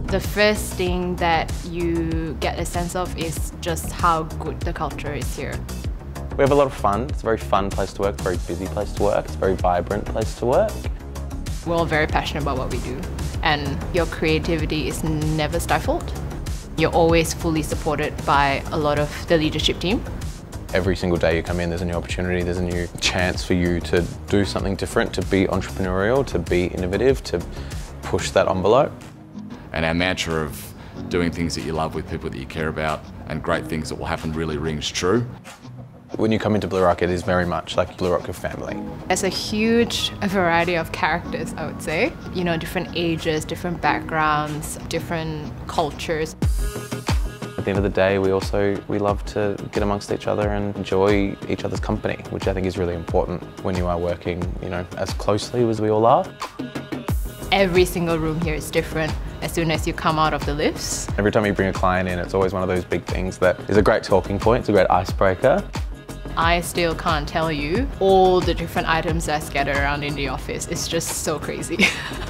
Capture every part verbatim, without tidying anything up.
The first thing that you get a sense of is just how good the culture is here. We have a lot of fun. It's a very fun place to work, a very busy place to work. It's a very vibrant place to work. We're all very passionate about what we do, and your creativity is never stifled. You're always fully supported by a lot of the leadership team. Every single day you come in, there's a new opportunity, there's a new chance for you to do something different, to be entrepreneurial, to be innovative, to push that envelope. And our mantra of doing things that you love with people that you care about and great things that will happen really rings true. When you come into Blue Rock, it is very much like Blue Rock, your family. There's a huge variety of characters, I would say. You know, different ages, different backgrounds, different cultures. At the end of the day, we also we love to get amongst each other and enjoy each other's company, which I think is really important when you are working, you know, as closely as we all are. Every single room here is different as soon as you come out of the lifts. Every time you bring a client in, it's always one of those big things that is a great talking point, it's a great icebreaker. I still can't tell you all the different items that are scattered around in the office. It's just so crazy.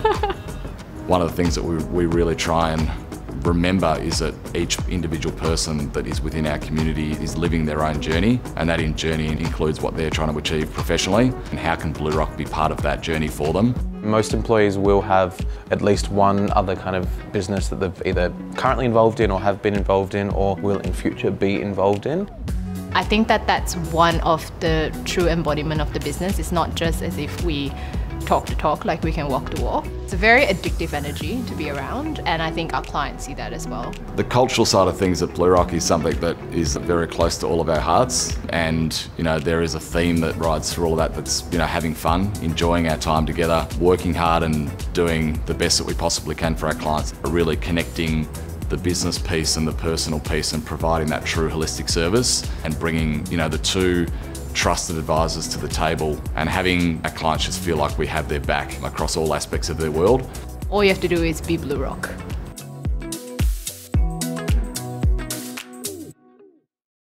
One of the things that we, we really try and remember is that each individual person that is within our community is living their own journey, and that in journey includes what they're trying to achieve professionally, and how can Blue Rock be part of that journey for them. Most employees will have at least one other kind of business that they've either currently involved in or have been involved in or will in future be involved in. I think that that's one of the true embodiment of the business. It's not just as if we talk the talk, like we can walk the walk. It's a very addictive energy to be around, and I think our clients see that as well. The cultural side of things at Blue Rock is something that is very close to all of our hearts, and you know there is a theme that rides through all of that. That's you know having fun, enjoying our time together, working hard, and doing the best that we possibly can for our clients. Really connecting the business piece and the personal piece, and providing that true holistic service, and bringing you know the two trusted advisors to the table, and having our clients just feel like we have their back across all aspects of their world. All you have to do is be Blue Rock.